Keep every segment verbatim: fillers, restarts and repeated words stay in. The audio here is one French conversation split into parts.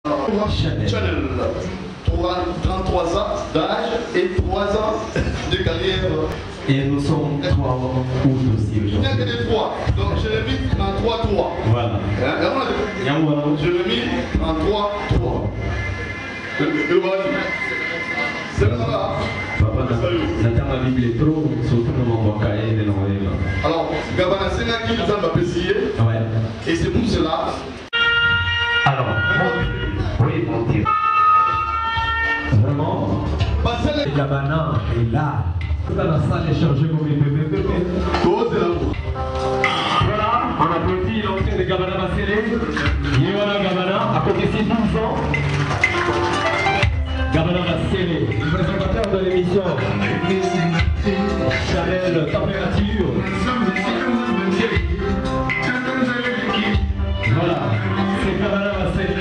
Chanel. Chanel. trente-trois ans d'âge et trois ans de carrière. Et nous sommes trois août aussi aujourd'hui. Il n'y a que des trois. Donc je l'ai mis trente-trois trois. Voilà. Hein? Je l'ai mis trente-trois trois. Le voilà. C'est là. Papa, j'attends la Bible est trop, surtout dans mon cahier de Noël. Alors, Gabana, c'est là qui nous a apprécié. Ouais. Et c'est pour cela. Alors, oui, mon Dieu. Vraiment, le Gabana est là. Dans la salle est chargée comme les bébés. Voilà, on applaudit l'entrée de Gabana Bassélé. Yéwana Gabana, à côté de ses douze ans. Gabana Bassélé, présentateur de l'émission Chanel Température. Voilà, c'est Gabana Bassélé.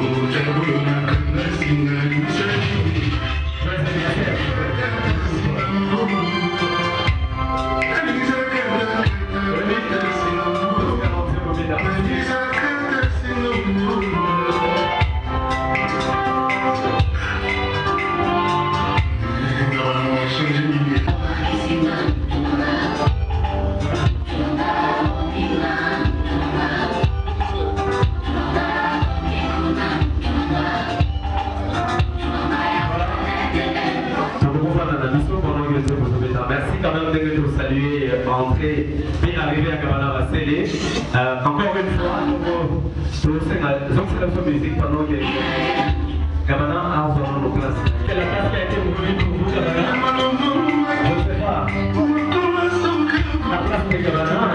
Merci quand même de nous saluer, entrer et arriver à Gabana Bassélé. Euh, encore une fois, nous sommes la fois musique pendant que Gabana a son nom de classe. Quelle est la classe qui a été ouverte pour vous, Gabana? Je ne sais pas. La place de Gabana.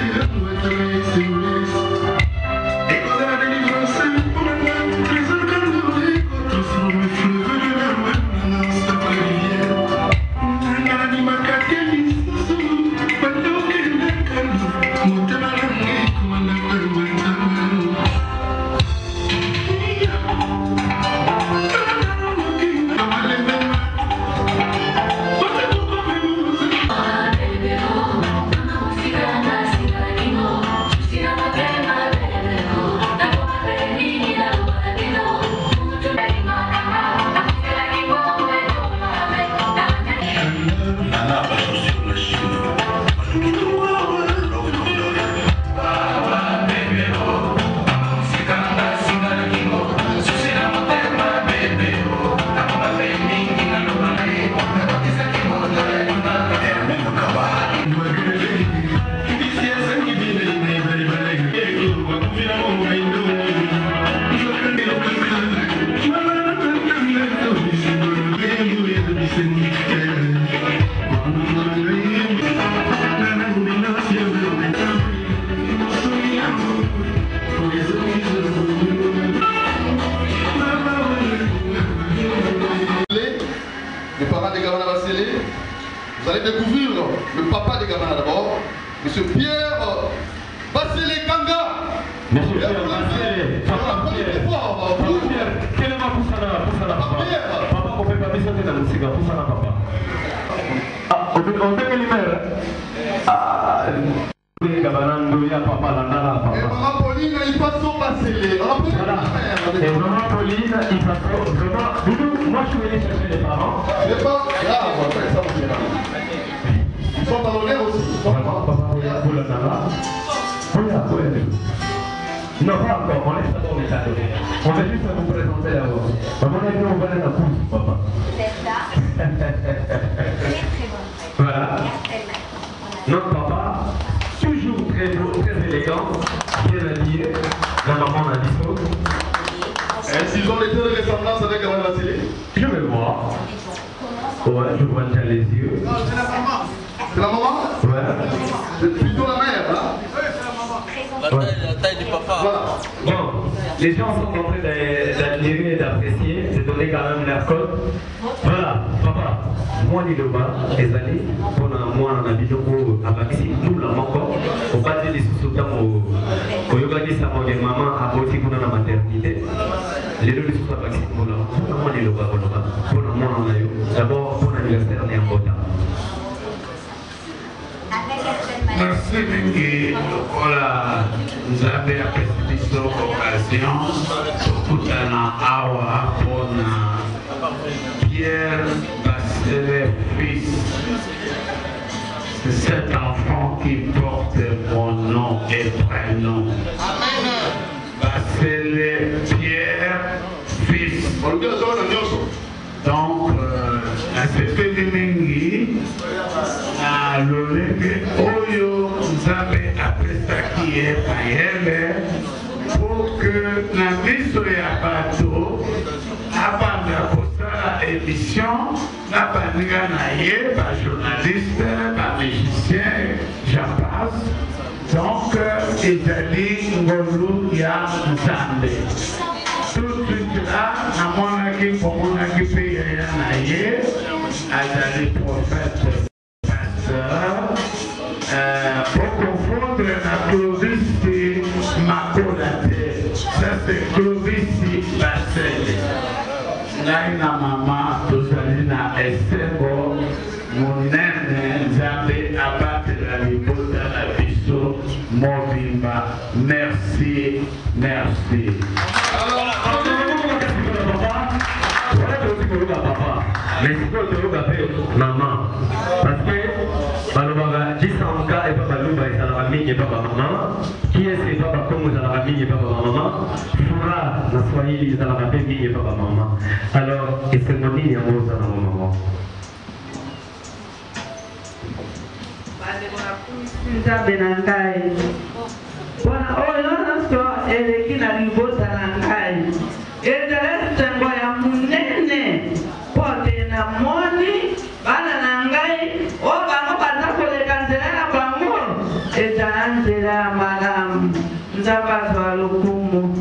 Vous allez découvrir le papa de Gabana d'abord, M. Pierre Bassélé Kanga. Monsieur Pierre Bassélé, papa Pierre. Papa Pierre, quel est ma poussana? Poussana papa. Papa, on ne peut pas descendre dans le cigare, poussana papa. Ah, on peut que l'hiver. Ah, Gabana Ndoya papa, l'andala papa. Et maman Pauline, il passe au Bassélé. Et maman Pauline, il passe au vraiment. Moi, je suis venu chercher les parents. C'est pas grave, ça vous dira. Ils sont dans l'honneur aussi. Non, pas encore, on laisse d'abord les cadeaux. On va juste vous présenter d'abord. Maman est venue, on va aller à la pousse, papa. C'est ça. Très très bon. Voilà. Notre papa, toujours très beau, très élégant, bien habillé. La maman a dispo. Est-ce qu'ils ont été de ressemblance avec Gabana Bassélé? Je vais voir. Ouais, je vois déjà les yeux. Non, c'est la maman. C'est la maman? Ouais. C'est plutôt la mère, hein? Oui, c'est la maman. La taille, la taille du papa. Voilà. Bon, les gens sont en train d'admirer et d'apprécier, de donner quand même leur code. Voilà, papa, moi, je vais les années, pour moi, on a dit que à Maxi, nous, là, encore, on va dire les sous-soutens au yoga de sa maman à côté de la maternité. Les deux sous-soutens à Maxi, pour moi, je vais pour moi, on a eu. D'abord, pour l'anniversaire, on est en Bota. Merci Mingi, voilà, nous avons apprécié cette occasion Kutana Awa Pona Pierre Bachelet fils. C'est cet enfant qui porte mon nom et prénom. Bachelet Pierre fils. Donc, c'est que les mingi, le lenge oyo, vous avez appelé ça qui est païenne, pour que la mise ya bateau, avant de poster l'émission, la baniga naïe, par journaliste, par musicien, j'en passe. Donc, ils ont dit Ngolu ya Nzambe. Tout de suite là, à mon avis, pour mon avis, il y a un aïe, à des prophètes, pasteurs, pour confondre la Clovis et Macolate. Ça, c'est Clovis et Bachelet. Naina maman, tout ça, na Essebo, mon aîné, Zambé, abattre la lipote à la biseau, Mobimba. Merci, merci. Mais c'est quoi le maman? Parce que Balobaga, Jisanka et Papa Luba et Salamami et Papa Maman. Qui est ce Papa comme Salamami et Papa Maman? Fura, Naswahili, Salamami et Papa Maman. Alors, est-ce que mon île est amoureux de maman? Bwana oyo naso eleki na libota na ngai ezeleste ngo ya munene pote na moni bana na ngai o bango baza koleka nzela na bango ezala nzela ya malamu nzambe azwa lokumu.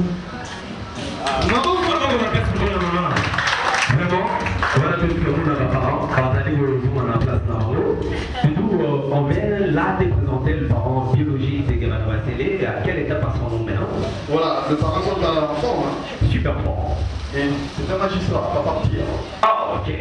Voilà tout ce que vous n'avez pas, quand allez vous rejoindre en place là-haut. Surtout, on vient là de présenter le parent biologique de Gaban Bachelet. À quel état passe son nom maintenant? Voilà, le parent sont en forme. Hein. Super fort. Et c'est un magistrat, pas partir. Ah, ok.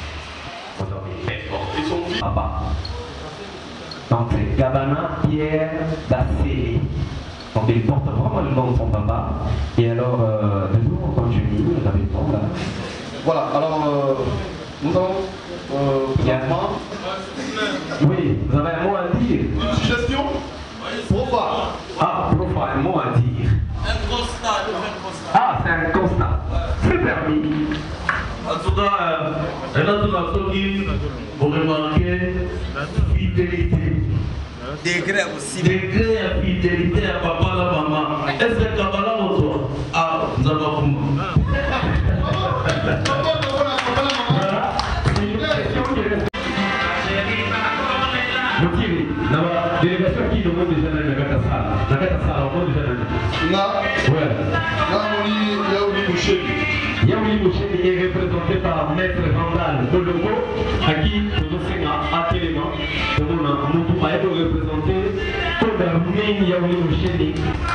Ils sont vite. Papa. Donc, c'est Gabana Pierre Bachelet. Donc, il porte vraiment le nom de son papa. Et alors, euh, de nous, en tant que génie, vous avez le temps là. Voilà, alors euh, nous allons euh, présentement. Oui, vous avez un mot à dire. Une suggestion? Profa. Ah, Profa, un mot à dire. Un constat, un constat. Ah, c'est un constat. C'est permis. En tout cas, elle a tout la qui vous remarquez fidélité. Degré aussi. Degré à fidélité à papa la maman. Est-ce que Kabbalah ou toi? Ah, nous avons compris. La délégation qui demande déjà dans la Gatasala. La Gatasala, on demande déjà dans Là, ouais. là, on dit Yaouli Moucheli. Yaouli Moucheli est représenté par Maître Vandal Boloko, à qui nous enseignons actuellement. Nous avons représenté Kodarmin Yaouli Moucheli.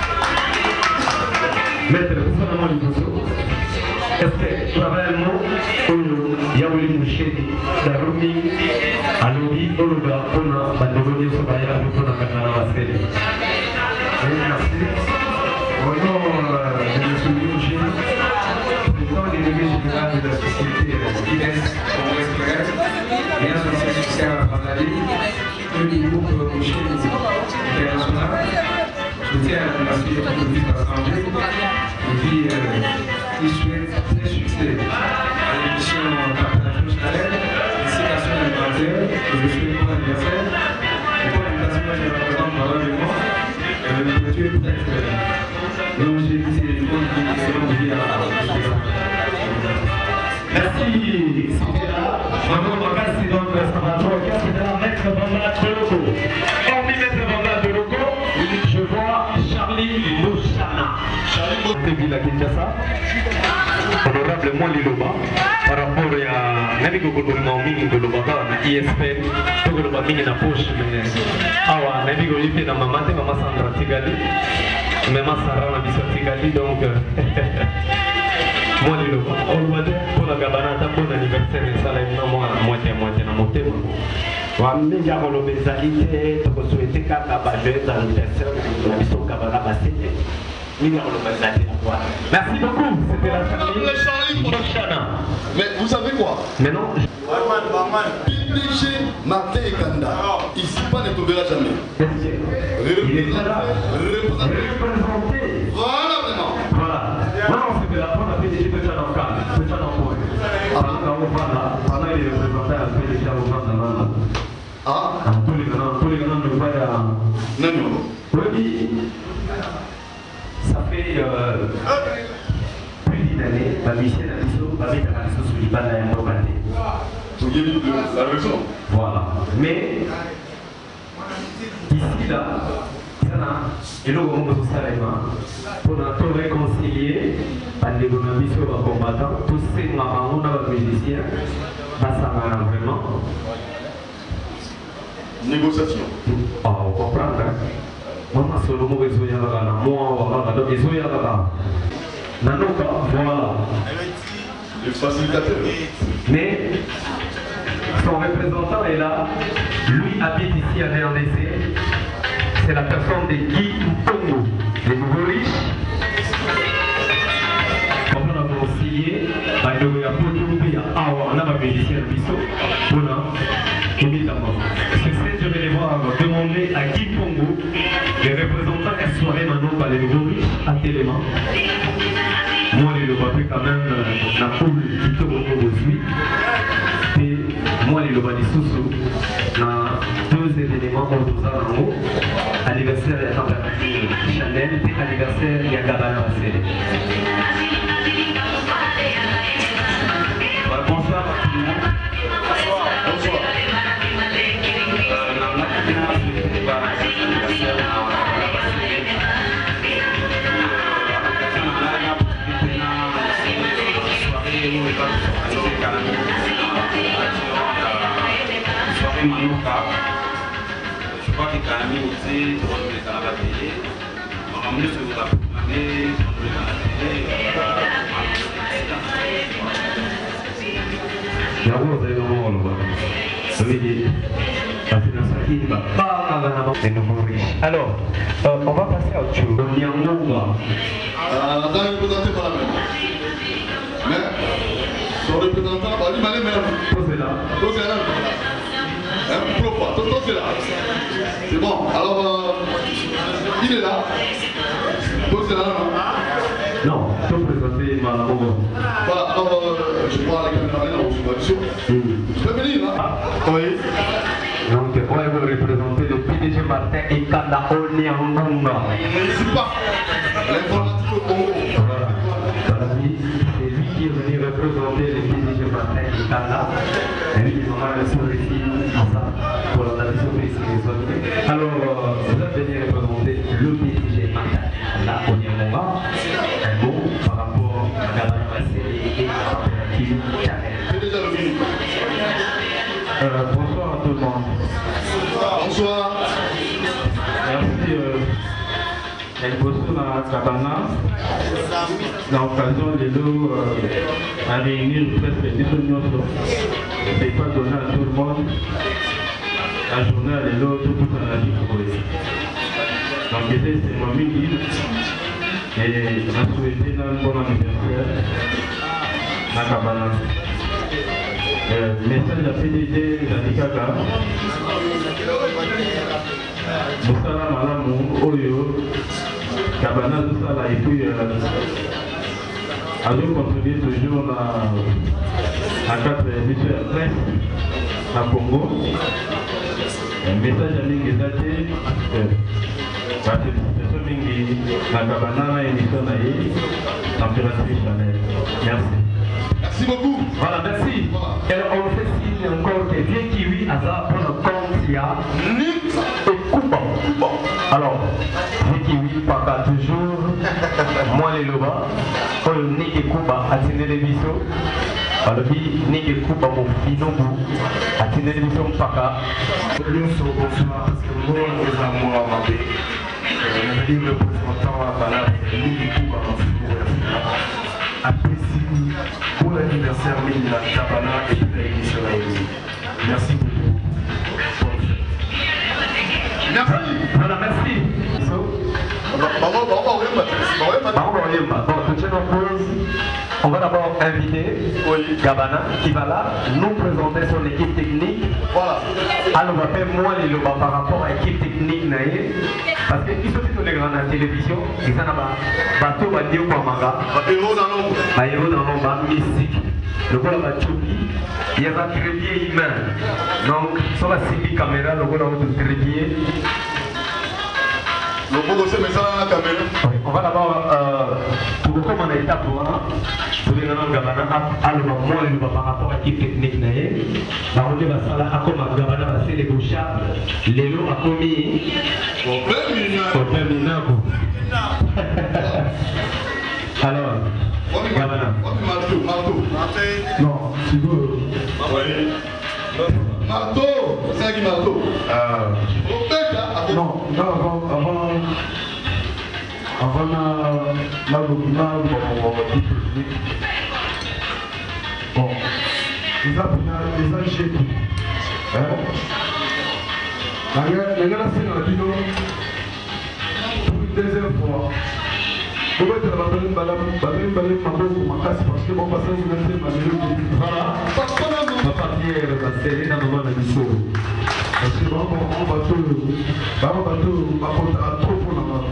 Maître Ousmane Liboso. Est-ce que vraiment, Yaouli Moucheli, Darumi, Alobi, Ologa, Ona, Bandogoni, Sobaya, Bukona, Katana, Vaskeli. Merci. Au nom de M. Moucheli, président délégué général de la société I N E S Congrès Frères, et associé social à la ligne, du groupe Moucheli International. Je tiens à remercier le vice assemblée qui qui souhaite très succès à l'émission Partage Chalette, incitation alimentaire, que je souhaite pour l'anniversaire. Et pour l'invitation, je représente malheureusement le petit peut-être. Donc j'ai dit c'est une bonne vie à merci. C'était là. Vraiment, merci donc ça va trop. C'était la maître Vandal de Loco. Hormis maître Vandal de Loco, je vois Charlie Mouchana. Charlie Mouchana, Kinshasa. Honorable Mwali Loba, par rapport à Navigo Goloma Mingi Goloma na I S P, Goloma Mingi na poche, mais awa Navigo Lipe na mamate, maman Sandra Tigali, maman Sarah na biso Tigali, donc Mwali Loba. On va dire pour la Gabanata, bon anniversaire, ça là, moi, moitié moitié na moté. Wammingi akolobeza ite, tokosouhaite kaka ba joyeux anniversaire na biso Kabana Bachelet. Merci beaucoup, c'était la famille Charlie. Mais vous savez quoi? Maintenant, P D G Martin Ekanda, ici pas ne tombera jamais. il est là, Représenté. représenté. Voilà vraiment. Voilà. Non, c'était la première P D G de Chanokal, de Chanokal. Alors, quand on va là, pendant il est représenté à P D G au Vanda. Ah, Tous les gars, tous les gars ne voient pas. non, non. Oui, ça fait euh, plus d'une année, ma mission à Bissot, ma mission à Bissot, je ne pas la Vous avez la raison. Voilà. Mais, ici, là, ça n'a, et là, on va se pour nous réconcilier, par les combattants, tous ces marins, nos musiciens, ça va vraiment. Négociation. Ah, on comprend, hein? Moi, je suis le mot de Zoyara, moi, je suis Zoyara. Nanoka, voilà. Le facilitateur. Mais son représentant est là. Lui habite ici à R D C. C'est la personne de Guy Mpongo, les nouveaux riches. Comme on a conseillé, on a un musicien de Bissot. Évidemment. Sur cette, je vais les voir demander à Guy Mpongo, les représentants est soirée maintenant par les nouveaux riches à Téléma. Moi, je le vois quand même la poule qui te retrouve aujourd'hui. Et moi, je le vois des sous-sous. Dans deux événements autour en haut. Anniversaire de la température Chanel et anniversaire de la Gabana Vassé. Bonsoir à tout le monde. Bonsoir. Bonsoir. Je crois que Kalami aussi, on le met dans la télé. On va emmener sur la année, on le met dans la télé. Il y a un autre élément, ça veut dire la finance qui va pas les nouveaux riches. Alors, euh, on va passer à autre chose. Le Nyangonga. Ah, dans le représentant par la même. Mais, son représentant, bah, il m'a dit, mais Posez là. posez là. Un pro pas, tout c'est là. C'est bon, alors euh, il est là. Posez là, non? Non, je peux présenter ma maman. Voilà, alors euh, je prends la caméra là, on se voit dessus. Je peux venir là? Ah. Oui. Donc, moi, je vais représenter le P D G Martin et Kanda Onyangonga. N'hésite pas. L'informatique au Congo. Voilà. Voilà, c'est lui qui est venu représenter le P D G Martin et Kanda. Et lui, il m'a reçu ici pour la nation précise. Alors, euh, vous êtes venu représenter le P D G Martin et Kanda Onyangonga. Un mot par rapport à la Gabana et la température Chanel. C'est déjà le minute. Euh, bonsoir à tout le monde. Bonsoir. Merci euh, El Bosso dans la Cabana. L'occasion de l'eau euh, à réunir presque dix millions de n'est pas donné à tout le monde. La journée à l'eau, tout le monde a dit pour eux. Donc c'est mon midi et on a souhaité un bon anniversaire à la Cabana. Euh, message à P D G Zadikaka Moussala Malamu Oyo Kabana Moussala et puis euh, a contribué toujours à quatre émissions de presse à Congo. Un message à Mingezate parce que c'est Mingi la Kabana émission à température Chanel. Merci. Merci beaucoup. Voilà, merci. Et on fait signe encore que bien kiwi à ça pour le compte il y a et Kuba. Bon, alors, bien kiwi pas toujours moi les loba, on ni et Kuba à tirer les bisous. Alors, ni et Kuba mon finobu à tirer les bisous paka. Bonsoir, bonsoir, parce que moi, nous avons moi à Mabé. On a dit le représentant à Balade, ni et Kuba mon finobu. Apprécie pour l'anniversaire de la Cabana et de l'émission à merci beaucoup. Merci. Voilà, merci. On va d'abord inviter Gabana qui va là nous présenter son équipe technique. Voilà. Alors on va faire moi les lobas par rapport à l'équipe technique naïe. Parce qu'ils sont tous les grands à la télévision. Ils sont là-bas. Bateau va dire quoi manga. Héros dans l'ombre. Héros dans l'ombre mystique. Le gars va choquer. Il y a un trépied humain. Donc sur la C D caméra, le gars va un trépied. On va d'abord, euh, pour comme on a étape pour un, pour les gens Gabana, à le moment où par rapport à l'équipe technique, bah on va ça là, à comme Gabana va faire les bouchards, les lots à commis. Au féminin. Alors, Gabana. Non, tu veux. Marteau, c'est ça qui marteau. Non, non, avant, avant, avant la document pour technique. Bon, ils ont ils ont jeté. Hein? La guerre, la guerre, c'est dans la vidéo. Pour une deuxième fois. Pourquoi tu as appelé une balade, balade, balade, ma casse parce que mon passage est resté ma vidéo. Voilà. Ma partie est restée dans le moment de l'histoire. Parce que vraiment, on va tout, vraiment, bateau, on va faire trop pour la main.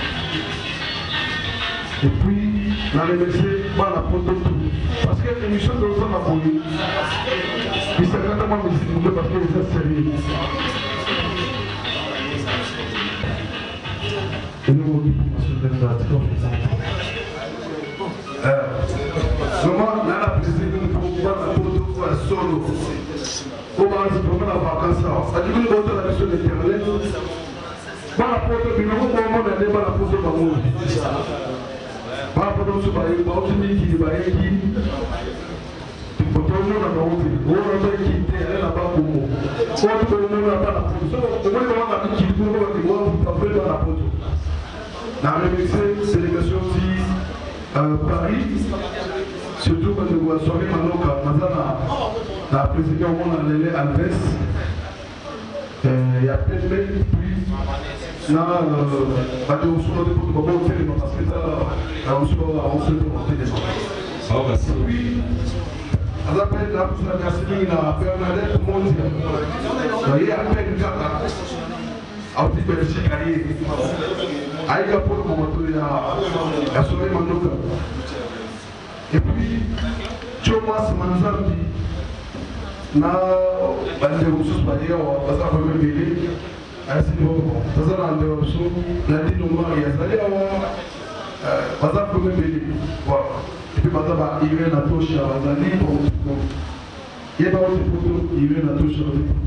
Et puis, la remercier, bah, la photo tout. Parce que l'émission de l'autre a pris, il s'est vraiment mis parce qu'il est sérieux. Et nous, on dit, monsieur le président, vraiment, là, la présidente, pour voir la photo, pour la solo. Comment se promène en vacances? C'est-à-dire que nous avons la mission d'éternel. Par rapport au bureau, comment on a débat la pose de Bamou? Par rapport au Subaï, par rapport au Miki, il va y aller. Pour tout le monde, on a dit, on a dit qu'il était là-bas pour moi. Pour tout le monde, on a pas la photo. Au moins, on a dit qu'il faut voir qu'il doit vous taper dans la photo. La remercier, délégation de Paris, surtout quand nous avons soirée Manoka, la présidente Lélé Alves, il y a peut-être même plus, là, bah, on se retrouve pour le moment au téléphone, parce que ça, on se retrouve au téléphone. Puis, à la peine, là, vous avez assigné la Bernadette mondiale. Il y a à peine quatre ans, à Belgique, à y a pour le moment, il y a soirée Manoka. Et puis, Thomas Manzambi, na bande ressources baliya wa basa ko mbele asino tazana ndo so na dino mari azali wa basa ko mbele wa et puis basa ba iwe na tosha bazali pour ye ba aussi pour iwe na tosha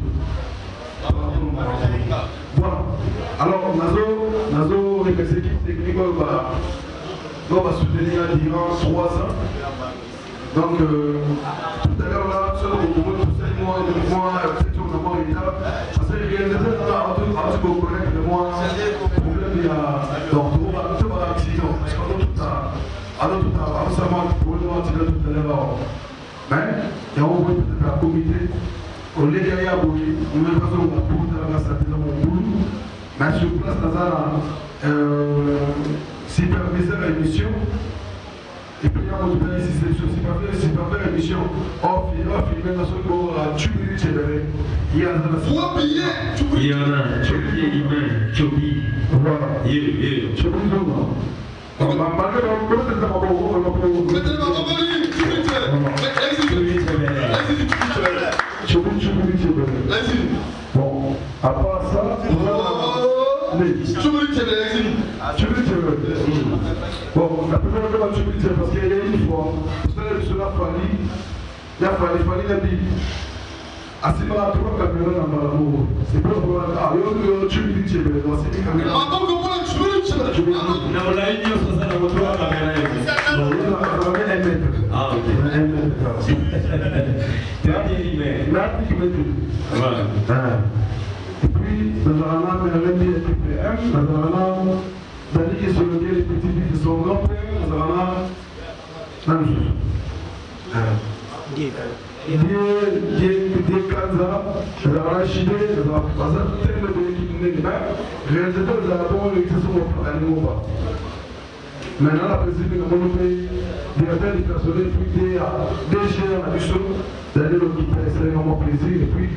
voilà alors nazo nazo les équipes techniques va va soutenir durant trois ans. Donc, euh, tout à l'heure, là, sur le moment, tout ça, moi, et moi, peut-être qu'on a moins l'état. Parce que les réalisateurs, là, un petit peu correct, de moi, le problème, il y a d'orthographe, on va tout avoir accident. Parce qu'on a tout à, alors tout à, avant ça, moi, pour le moment, tout à l'heure. Mais, il y a un point peut-être à comité. On les gagne à bouger. On met pas sur la poudre, là, ça fait dans mon boulot. Mais sur place, là, euh, superviseur à émission. Et puis, il y a un autre ici, c'est pas faire émission. Off, off, il met dans son corps à Tchoubiri Tchébéré. Il y a un il y en a, Tchoubiri humain, Tchoubiri. Voilà. Il y a, Tchoubiri humain. On va marquer dans le côté de la maman. On va prendre. Mettez la maman, Tchoubiri Tchébéré. Tchoubiri Tchébéré. Bon, à part ça, on va. Tchoubiri Tchébéré. Tchoubiri Tchébéré. Bon, la première fois que tu me dis, parce qu'il y a une fois, vous savez, sur la famille, il y a fallu, il fallait la Bible. À ce moment-là, tu vois que la caméra n'a pas l'amour. C'est pas pour la ah, tu me dis, tu me dis, c'est une caméra. Ah, donc, comment tu me dis, tu me dis, non, on l'a dit, ça, ça, la voiture, la caméra. Non, il y a un mètre. Ah, ok. Un mètre. Tu as dit, mais. Là, tu me dis. Voilà. Et puis, dans un an, il y avait des P M, dans un an, d'aller sur lequel les petits de son grand-père, dans un an, même chose. des Kanza, la Rachide, la Faza, tellement de l'équipe Néma, réalisateur de la bonne existence à Néma. Maintenant, la présidente de mon directeur du personnel, puis des G dans la mission, d'aller le quitter, c'est extrêmement plaisir. Et puis,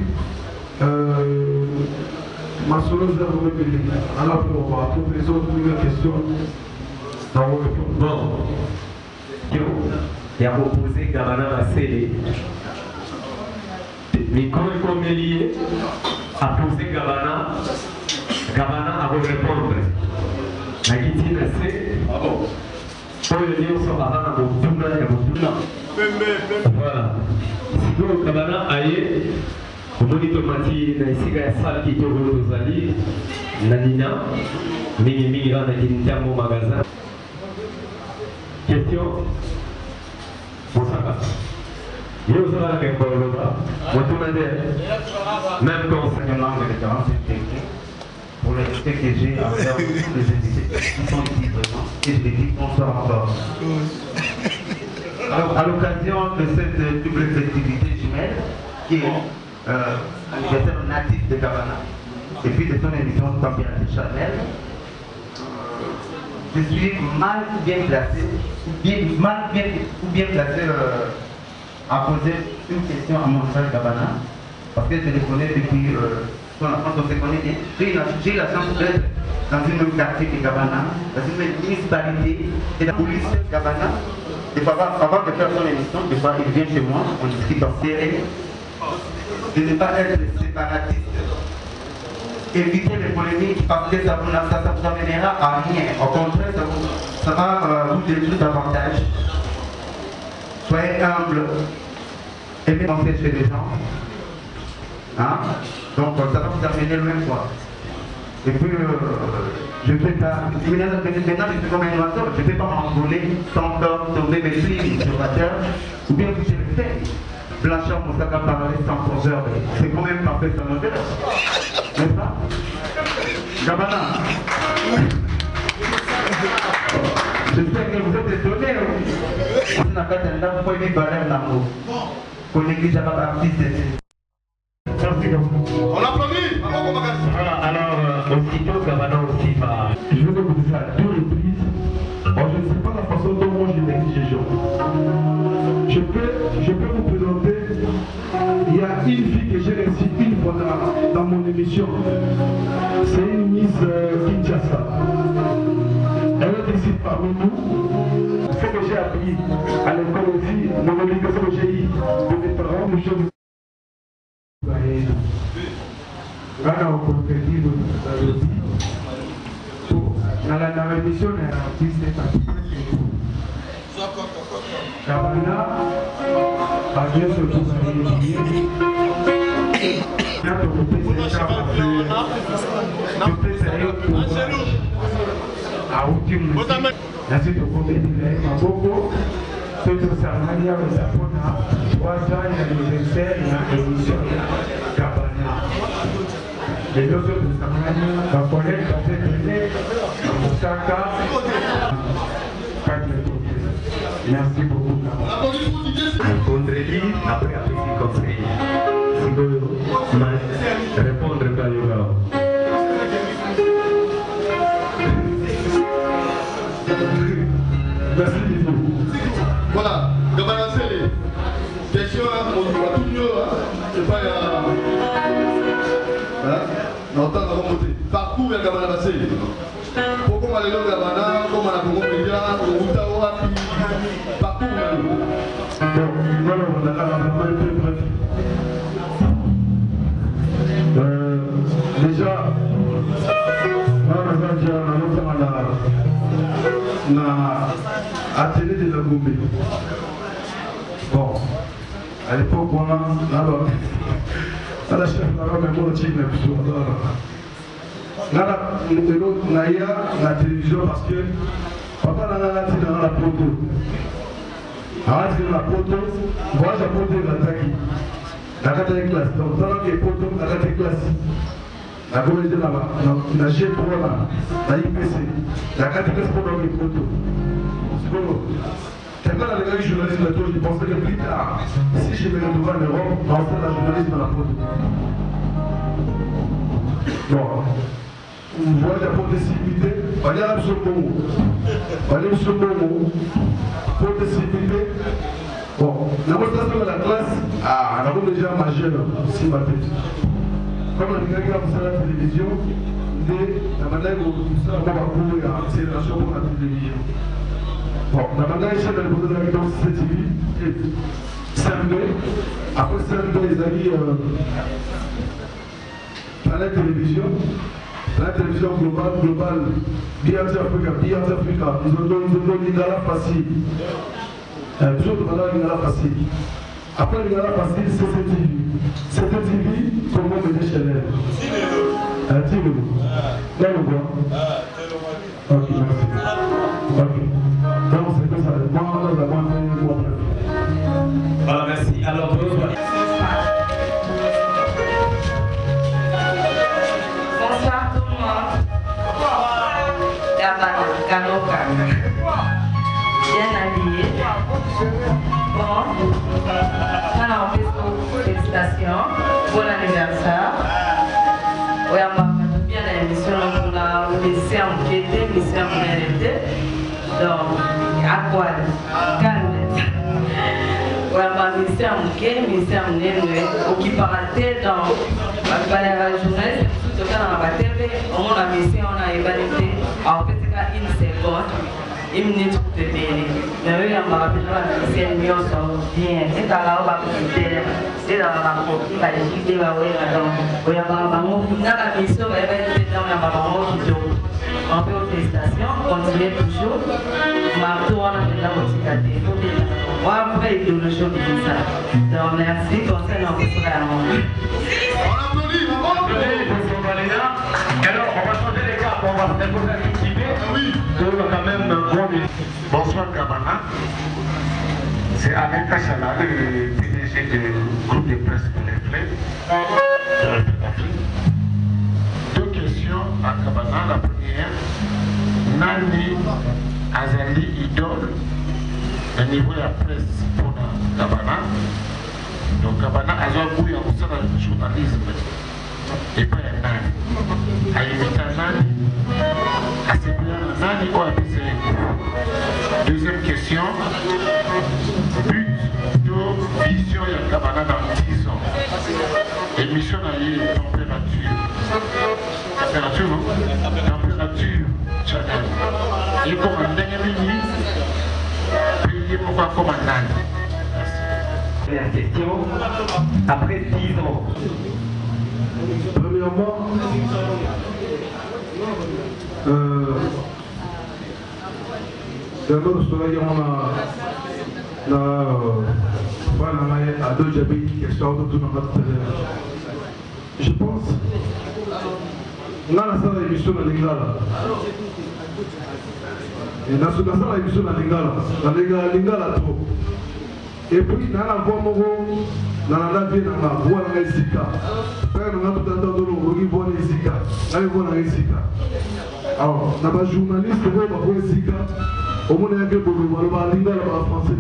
ma solouse de vous révéler. Alors, on va trouver les autres nouvelles questions. Bon, il y a proposé Gabana Massé. Mais quand il est lié, a posé Gabana, Gabana a répondre. La guitine c'est. Ah bon? Pour le dire, on va avoir un double et un double. Voilà. Donc, Gabana aïe, au monitomati, na ici, il y a une salle qui est au Rosali, Nanina, Mini Migra, Nanina, mon magasin. Question? Moussaka. Il y a aussi un peu de temps. Moi, tout le monde est même conseillement de référence technique pour le respect que j'ai envers les invités qui sont ici vraiment. Et je les dis bonsoir encore. Alors, à l'occasion de cette double festivité jumelle, qui est euh, l'anniversaire natif de Gabana, et puis de son émission Température Chanel, je suis mal bien placé, ou bien, mal bien, ou bien placé euh, à poser une question à mon frère Gabana, parce que je le connais depuis euh, son enfance, on se connaît bien. J'ai eu la chance d'être dans une même quartier que Gabana, dans une même municipalité, et la police Gabana. Des fois, avant de faire son émission, des fois il vient chez moi, on discute en serré, de ne pas être séparatiste. Éviter les polémiques parce que ça vous, ça, ça vous amènera à rien. Au contraire, ça, vous, ça va euh, vous détruire davantage. Soyez humble. Aimez penser chez les gens. Hein? Donc ça va vous amener le même point. Et puis, euh, je ne peux pas. Maintenant, je suis comme un oiseau, je ne peux pas m'envoler sans peur tomber mes filles sur la terre. Ou bien vous le faites. Blanchard Moussaka parlait sans professeur. C'est quand même parfait sans modèle. N'est-ce pas? Gabana. J'espère que vous êtes étonnés. On a fait un dame pour une balade d'amour. Pour l'église à la artiste. Merci. On applaudit. Voilà, alors, euh, aussitôt, Gabana aussi va. Je vais vous dire ça à deux reprises. Alors, je ne sais pas la façon dont moi je l'exige. Je peux, je peux vous présenter. Il y a une fille que j'ai reçue une fois dans, dans mon émission. C'est une Miss euh, Kinshasa. Elle est ici parmi nous. Ce que j'ai appris à l'école aussi, mon éducation que j'ai eue de mes parents, nous sommes. Voilà, on peut dire aussi. Dans la émission, on a artiste participé. Gabana a bien se trouver quand on peut se à ultime la suite au comédie de Maboko, Pedro Sarmania, le Sapona, trois ans, il y a l'anniversaire, il y a l'émission Gabana. Les deux autres de Sarmania, la collègue va se donner à Moussaka. Merci beaucoup. Un vendredi, après un petit conseil. Si vous répondre pas yoga. Merci beaucoup. Voilà, Gabana Sélé. Question, on voit tout mieux. C'est pas. Hein? On entend la remontée. Parcours vers Gabana Sélé. Pourquoi on a le Gabana, comment on a Congo Média, on a Outawa, parcours. Bon, voilà, on a la main un peu bref. Euh, déjà, moi, on a déjà la atelier de la Gombe. Bon, à l'époque, on a alors, à la chef, on a même mon team, on a la télévision parce que papa n'a pas dit dans la proto. Arrête de la proto, moi j'ai proto de l'attaque. La quatrième classe, donc dans la proto, la quatrième classe. La communauté là-bas, la G trois là, la I P C, la quatrième classe pour les proto. Quelqu'un a regardé le journalisme, je pensais que plus tard, si je me retrouvais en Europe, dans le journalisme dans la photo. Bon, on voit la possibilité, on y a absolument, on y a absolument, possibilité. Bon, la monstration de la classe, ah, on a déjà majeur, si ma tête. Comme on a regardé la télévision, la manière dont ça va courir à accélération pour la télévision. Bon, la manière dont on a posé la question C T V, C M deux, après C M deux, ils avaient la télévision, la télévision globale, globale, B R T Africa, B R T Africa, ils ont donné l'Ingala facile. Toujours de manière l'Ingala facile. Après l'Ingala facile, c'est C T V. C T V, comment me déchaîner? Ah, tu veux? Là, on voit. Ok, merci. Ok. Donc, c'est comme ça. Moi, on a vraiment fait mon préféré. Voilà, merci. Alors, bonsoir. Bonsoir tout le monde. Gabana, Kanoka. Bien habillé. Bon. Alors, félicitations. Bon anniversaire. Oui, on va bien l'émission, on a laissé enquêter, mission méritée. Donc, à quoi? Calme. Oui, on va laisser enquêter, mission méritée. Qui paraît dans la journée, tout dans la T V, on a mission, on a évalué. En fait, c'est une seconde. Une minute de béni. Mais oui, on va rappeler la mission bien. C'est à la base c'est dans la copie, la J D va oui, on a la mission, elle va être dans la maman qui joue. On fait aux félicitations, continuez toujours. Marteau, on a maintenant votre cité. On va faire idéologie de ça. Donc, merci, conseil, on va se faire un moment. On applaudit, on applaudit. Alors, on va changer les cartes, on va se déposer un petit peu. Oui. Quand même, bon. Bonsoir Gabana. C'est Ahmed Kachala, le P D G du groupe de presse de l'E F L. Deux questions à Gabana. La première, Nani Azali idole au niveau de la presse pour Gabana. Donc Gabana Azali bouille en ça le journalisme. Et pas un Nani. À imiter Nani, à ce bien Nani ou à P C. Deuxième question, but de vision et Gabana dans dix ans. Émission à température. Température, non? Température, channel. Et comme un dernier minute, payé pourquoi comme un âne. Première question, après dix ans. Premièrement, euh, d'abord, on a la à deux qui est sorti de notre je pense, on a la salle d'émission à Lingala. Et dans la salle d'émission à Lingala, à Lingala trop. Et puis, dans la voie Mogo, dans la vie, dans la voie de Zika. Père, nous avons tout entendu le voie de Zika. Dans la voie de Zika. Alors, dans la journaliste, on va voir Zika. Au moins, il y a quelque chose, on va aller dans le français.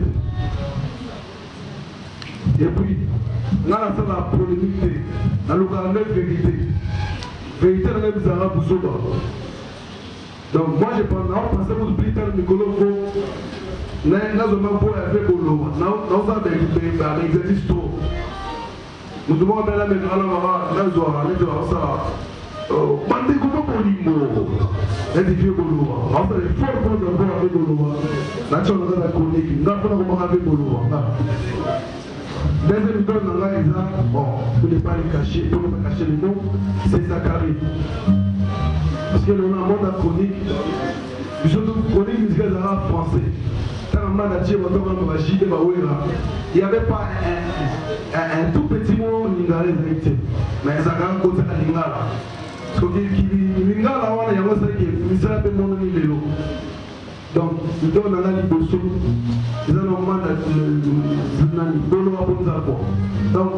Et puis, dans la salle de polémique, dans le cas de vérité, vérité dans les arabes pour Soba. Donc, moi, je pense, on pense que vous oubliez le Nicolas. Nous avons fait pour l'eau. Nous avons fait des exercices trop. Nous devons faire la même chose. Nous avons fait ça. Bandé comment pour l'immo. Les vieux pour l'eau. On fait des forts pour le voir avec l'eau. La chose de la chronique. Nous avons fait comment avec l'eau. Deuxième donne dans la exemple, bon, pour ne pas les cacher, pour ne pas cacher les noms, c'est Zachary. Parce que nous avons un monde chronique. Surtout chronique musicale arabe français. Il n'y avait pas un, un, un tout petit mot ningalais, mais ça a un côté à Lingala. Parce que Lingala, il y a un peu de monde qui est là. Donc, nous donnons la liboso, nous allons demander de l'eau. Donc,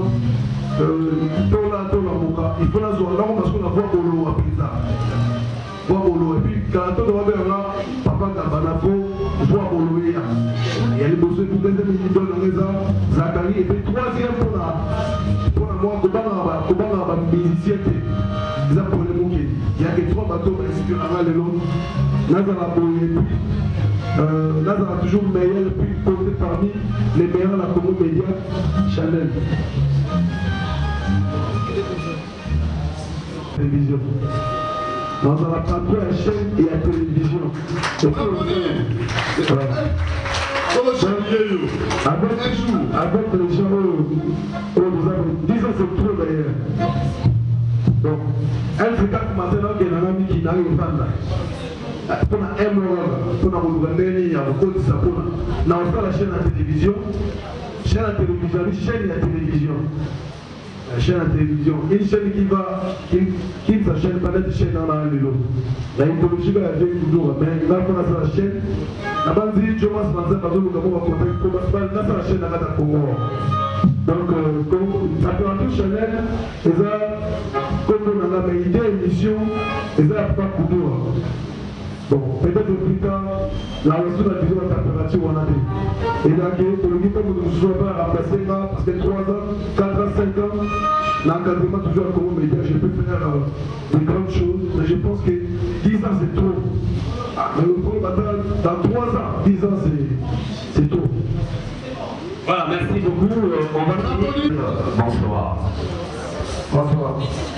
il faut la zone là, parce qu'on a voix de l'eau après ça. Et puis, quand on va vers là, papa Gabanafo, voir Boloya. Il y a les besoins pour deuxième minute dans les ans, Zachary, et puis troisième pour la pour la moi, comment on va musicien. Il y a que trois bateaux qui sont à l'eau. Nazara Nazara toujours meilleur, puis compté parmi les meilleurs la Congo Média Chanel. Télévision. Nazara prend la chaîne et la télévision. Avec un jour, avec les gens, dix ans c'est trop d'ailleurs. Donc, elle fait quatre maintenant qu'elle a un ami qui n'arrive pas là. Pour un mois, pour un mois, il y a beaucoup de ça. Nous avons la chaîne à télévision, chaîne à télévision, chaîne à télévision. La chaîne à télévision, une chaîne qui va, qui ne s'achète pas d'être chaîne dans la vélo. La mythologie va avec toujours, mais il va faire la chaîne. La bande dit, je pense que nous avons contacté pour la chaîne à la Congo. Donc, la température Chanel, c'est ça, comme on a une idée, émission, c'est ça, pas couture. Bon, peut-être plus tard, la raison de la vision de la température, on a dit. Et là, pour le niveau, nous ne sommes pas remplacés là, parce que trois ans, quatre ans, cinq ans, l'encadrement toujours comme média, je peux faire euh, de grandes choses, mais je pense que dix ans, c'est trop. Ah, mais le problème, dans trois ans, dix ans, c'est trop. Voilà, merci beaucoup. Euh, on va finir. Bonsoir. Bonsoir.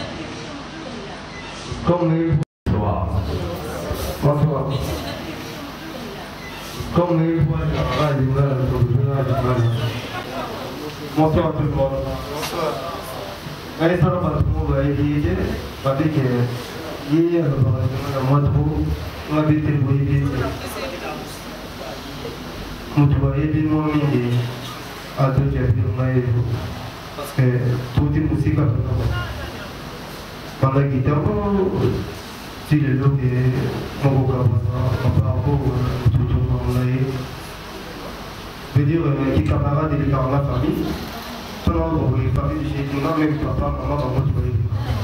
Comme les... Bonsoir. Bonsoir. Comme les... Bonsoir à tout le monde. Bonsoir. Allez, ça va pas tout le monde va aider. Parce que hier, moi trop, on a été bouillé. On doit aider moi midi. À deux qui a fait parce que toute une musique pendant la guitare, si le lot est mon vocabulaire, par rapport au tout le monde, je veux dire, les camarades et les camarades famille, tout le monde, les familles, j'ai tout même papa, maman, maman, tu vois.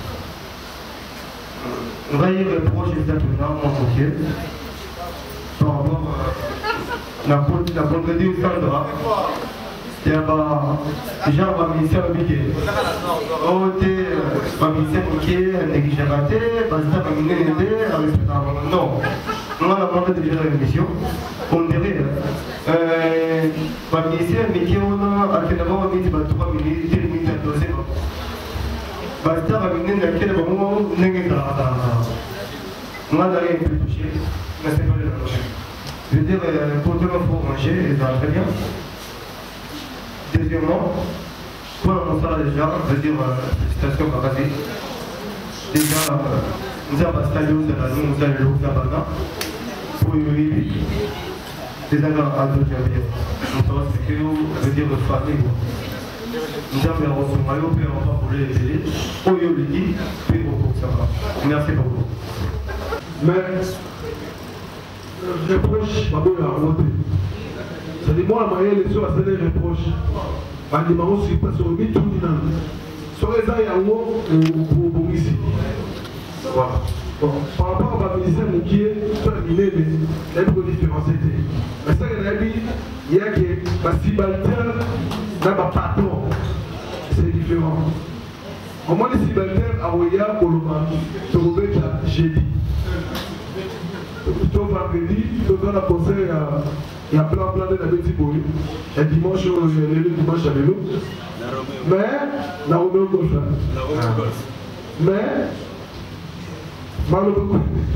On va y reprocher exactement mon côté par rapport à la bonne idée au Sandra. Il y a déjà ma ministère qui est ma ministère qui est négligé, non, on a demandé déjà la mission, on dirait ma ministère mais qui on a actuellement mis trois minutes, deux minutes à doser. Basta ma ministère qui est vraiment négligé, on a d'ailleurs un peu touché, mais c'est pas le même. Je veux dire, pour tout le monde faut manger, ça va très bien. Deuxièmement, pour l'annoncer déjà, je veux dire, félicitations à Bakati. Déjà, nous avons installé au Zalano, nous avons le Zabana, pour y des agents à deux javiers. Nous avons expliqué, je veux dire, le famille. Nous avons reçu le maillot, puis on va pour les aider. Au lieu de dire, puis beaucoup, ça va. Merci beaucoup. Mais, je reproche ma bonne à monter. C'est-à-dire, moi, la moyenne, les soeurs, c'est des reproches. Je ne suis pas sur le mythe, tout le monde. Sur les ailes, il y a un mot pour ici. Voilà. Bon, par rapport à ma ministère, qui est terminé, mais il y a une différence. Mais ça, il y a que ma subalterne n'a pas patron. C'est différent. Au moins, les subalternes, à Oya, au Loma, se remettent à jeudi. Plutôt vendredi, plutôt dans le conseil, il y a plein plein de la petite boue. Et dimanche, il y a le dimanche à vélo. Mais, la Roméo Golf. Mais, malheureusement,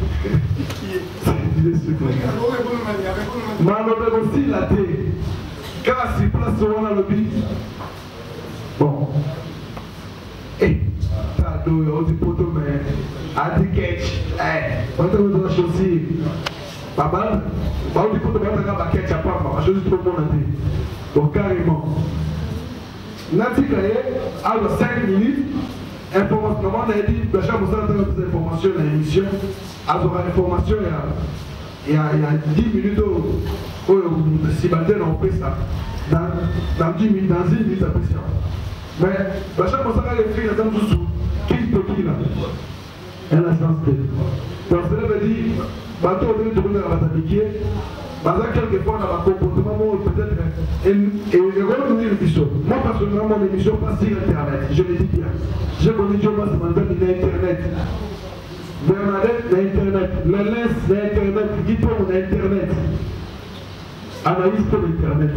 malheureusement aussi la thé. Car si place sur le lobby, bon. Eh, t'as deux, on dit poto, mais, à dit catch, eh, on te donne la chaussée. Papa, on dit poto, on a catch à papa, je suis trop bon à dire. Donc, carrément. Nati Kaye, à cinq minutes, information, comment on a dit, la chambre de des informations dans l'émission, à l'information, il y a dix minutes où si Baden on fait ça, dans dix minutes, dans une minute après ça. Mais la chambre de les filles, dans tout qui peut qui là, elle a chance de. Donc, cela veut dire, bateau de tourner à la bataille, Parce que quelquefois, on a un comportement peut-être. Et revenir l'émission. Moi, personnellement, mon émission passe sur Internet. Je le dis bien. J'ai connu Dieu, moi, c'est mon Internet. Bernadette, l'Internet. Lélès, l'Internet. Guiton, l'Internet. Anaïs, pour l'Internet.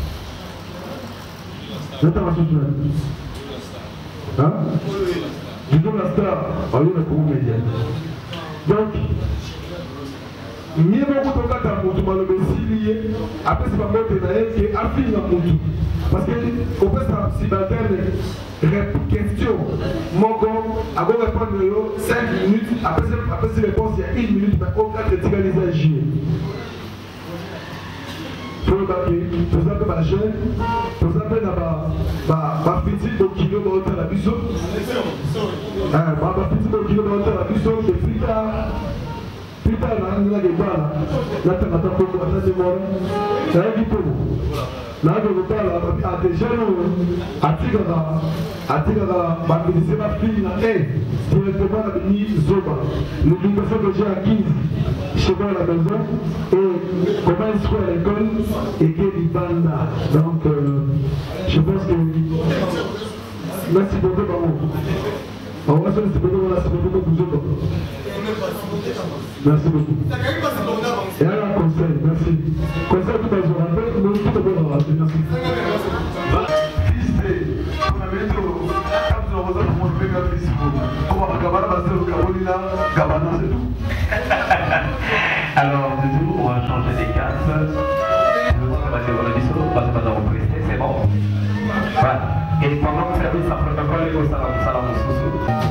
J'attends ma chose. Hein? Disons la star, on est le gros média. Donc, mieux vaut que tu aies un peu de lié, après c'est pas bon de dire que affine un peu. Parce que au fait, c'est une question. Mon gars, avant de répondre cinq minutes, après ces réponses, il y a une minute, mais au cas de tirer les agir. Pour le papier, pour ça, ma jeune, pour ça, ma petite au kilo de hauteur à la biseau. Ma petite au kilo de hauteur à la biseau, c'est plus tard. Plus tard, là, on a des balles. Là, tu as un peu de temps de mort. C'est un peu de temps. Là, je vous parle à des jeunes, à Tigara, à Tigara, c'est ma fille, et directement la venue Zoba. L'éducation que j'ai acquise chez moi à la maison, et comment elle soit à l'école, et qu'elle est banda. Donc, euh, je pense que. Merci beaucoup, maman. On va se laisser beaucoup, merci beaucoup pour Zoba. Merci beaucoup. Et alors, conseil, merci. Conseil tout à l'heure, tout à l'heure, merci. Fils de, on a mis au cap de Rosa pour mon père, fils de, on va regarder la base de Carolina, Gabana, c'est tout. Alors, du coup, on va changer des cartes. On va dire, on a dit solo, on va pas dans le c'est bon. Voilà. Et pendant que ça fait, ça protocole, il faut ça, ça va nous sous.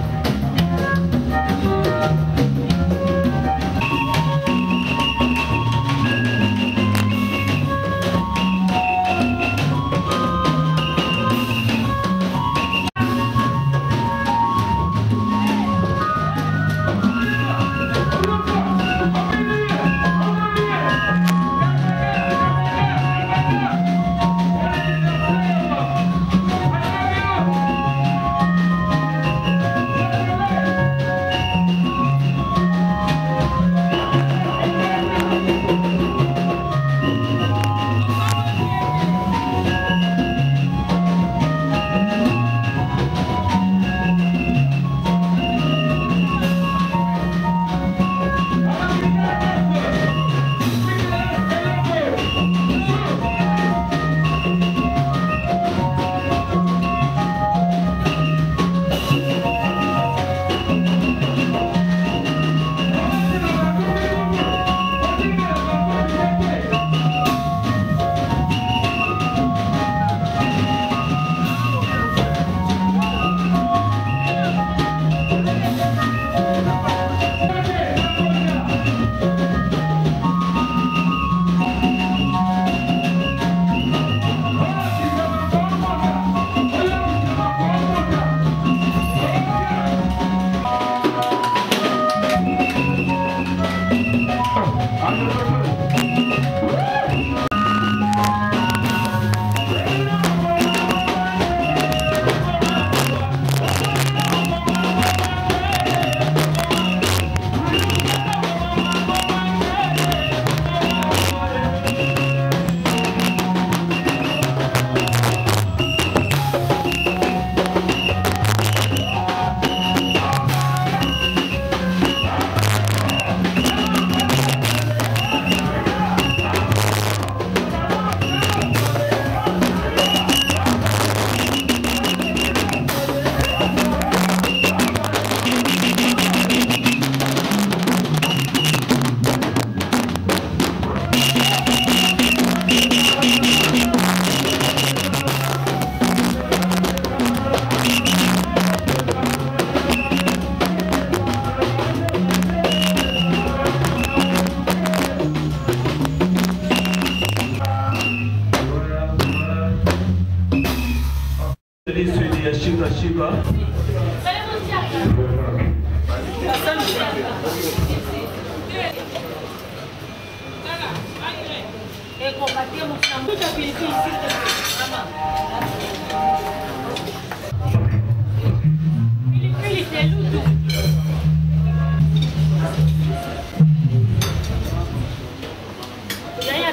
Jadi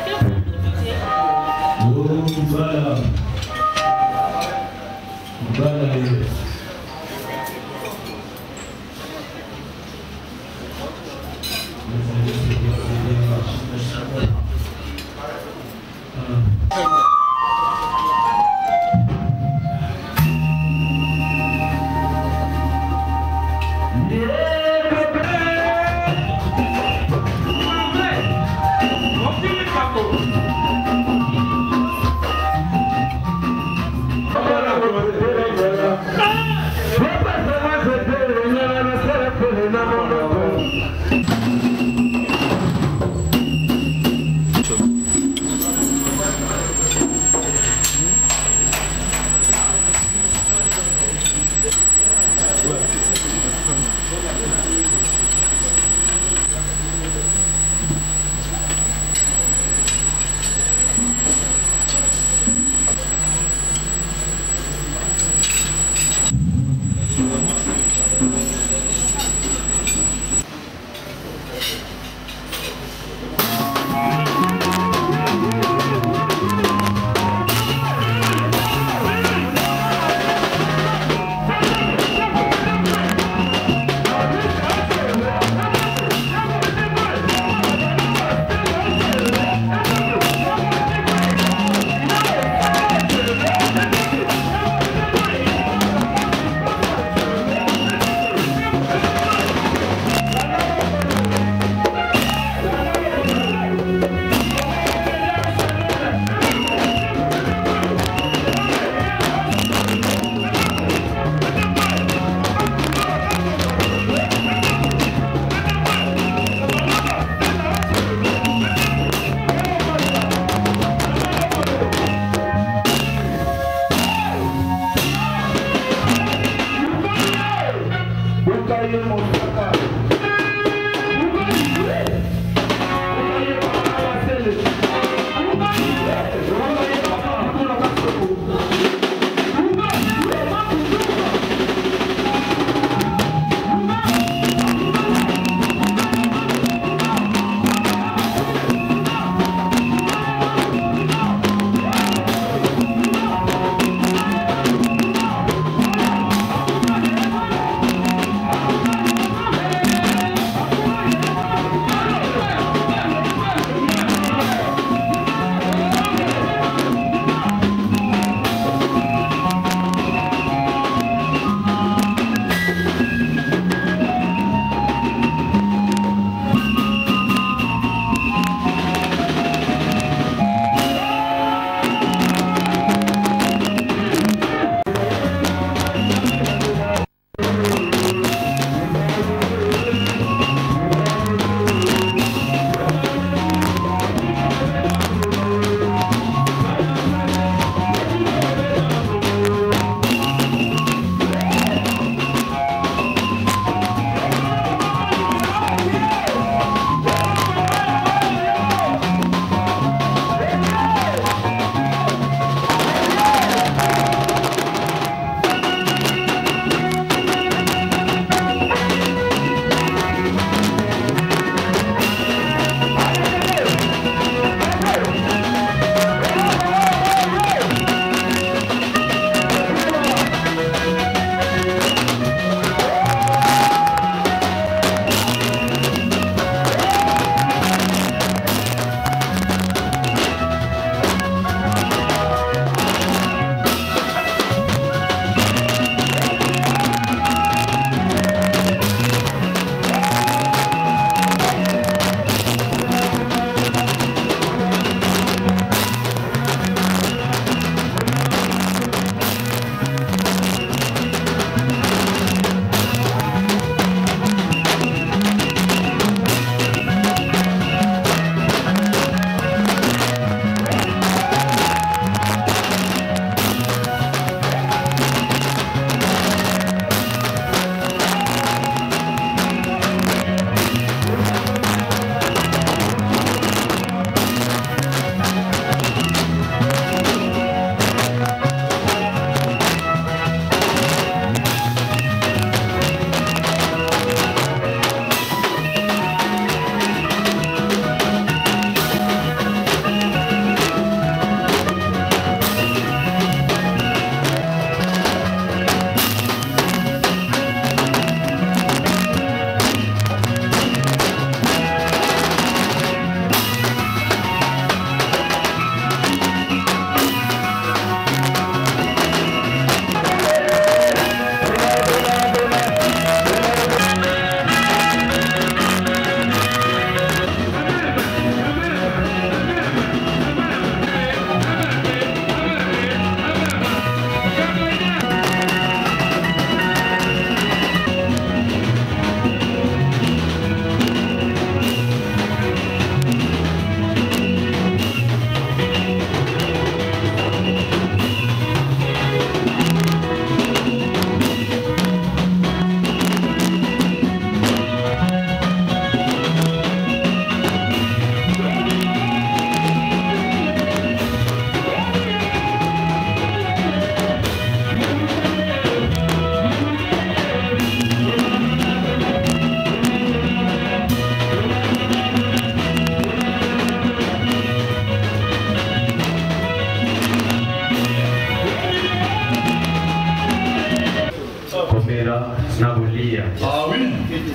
Ah! là, Nabolia. Ah oui.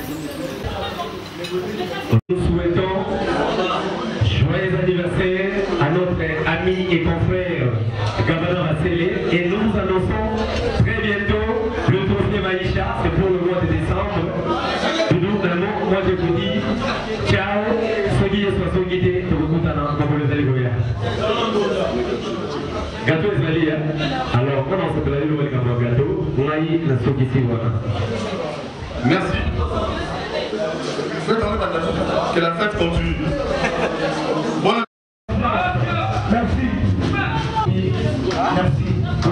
Nous souhaitons joyeux anniversaire à notre ami et confrère Gabana Vassélé et nous vous annonçons très bientôt le trophée Maïcha, c'est pour le mois de décembre. Nous, vraiment, moi je vous dis ciao, soyez soyez guidés de vous dans le Zaligoya. Gâteau Zali, alors on se peut aller le gâteau, on a eu la Sogi voilà. Merci. Que la fête continue. Bonne... Merci. Merci.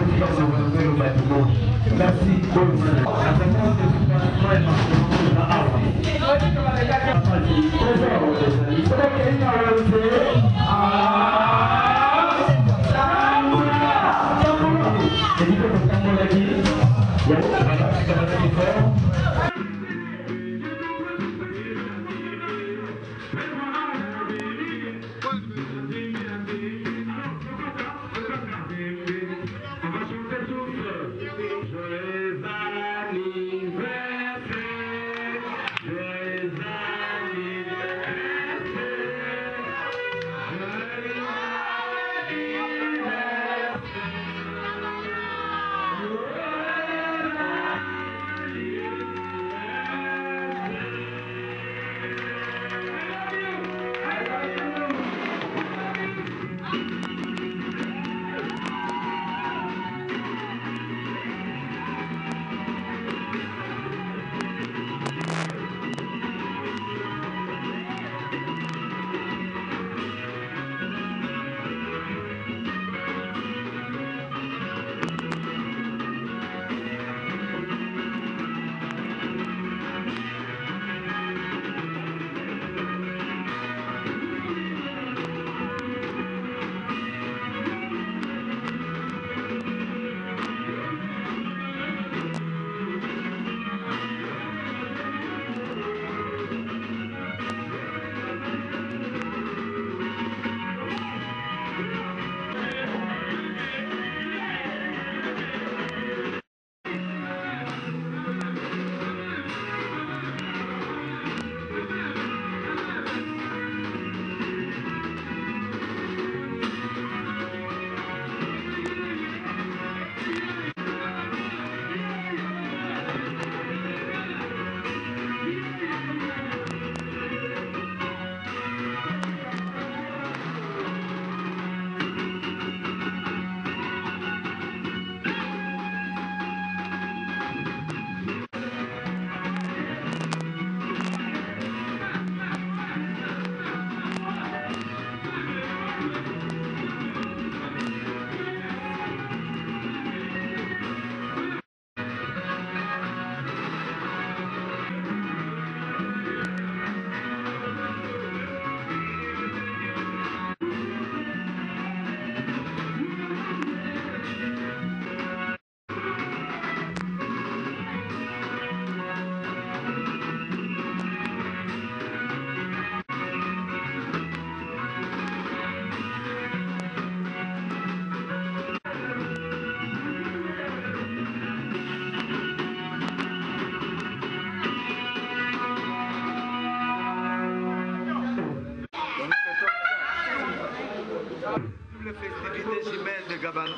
Les festivités jumelles de Gabana.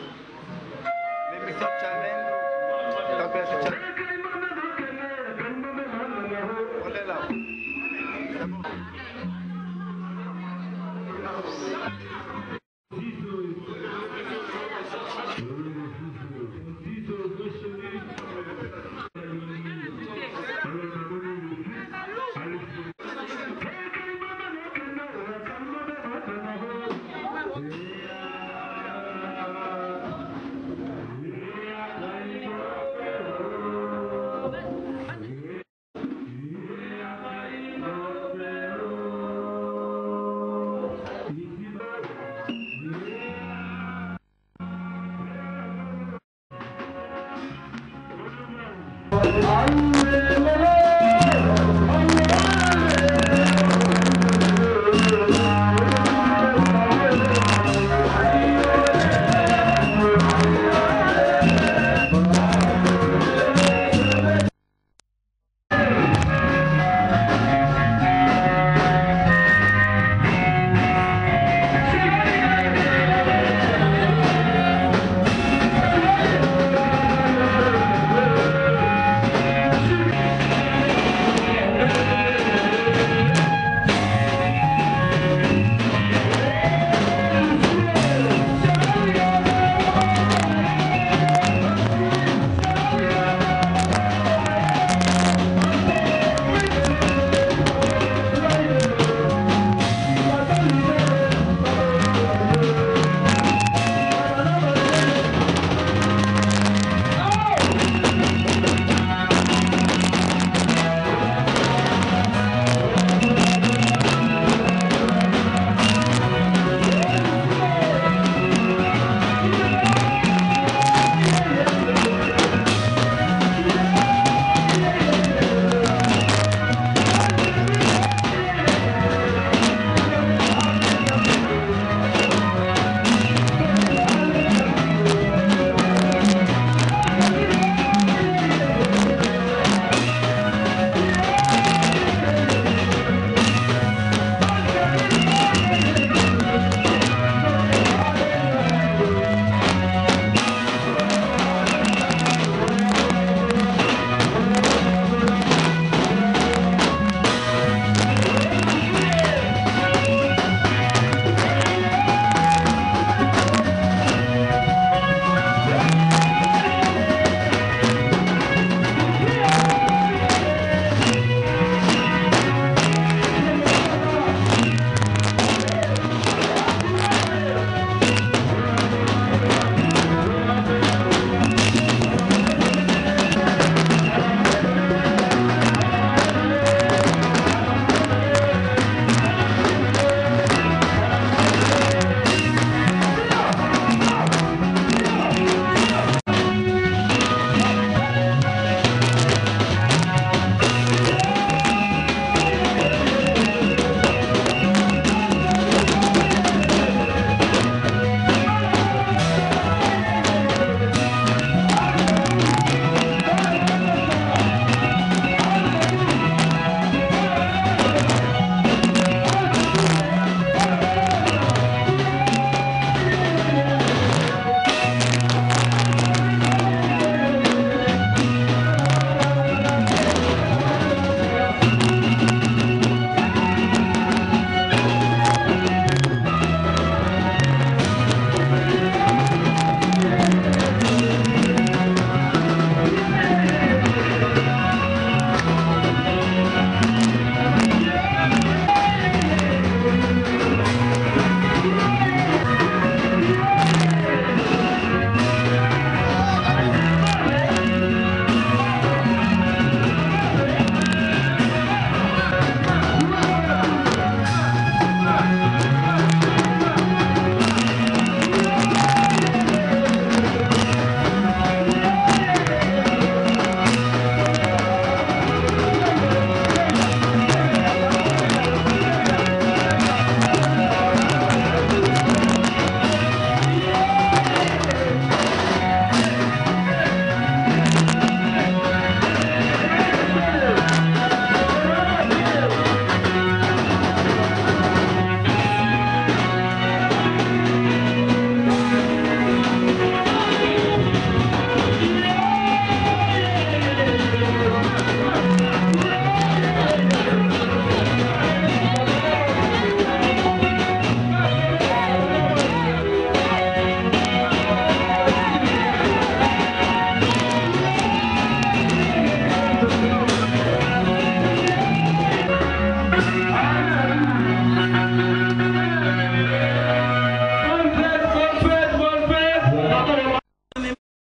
L'émission Challenge, température Challenge. On est là. Thank you.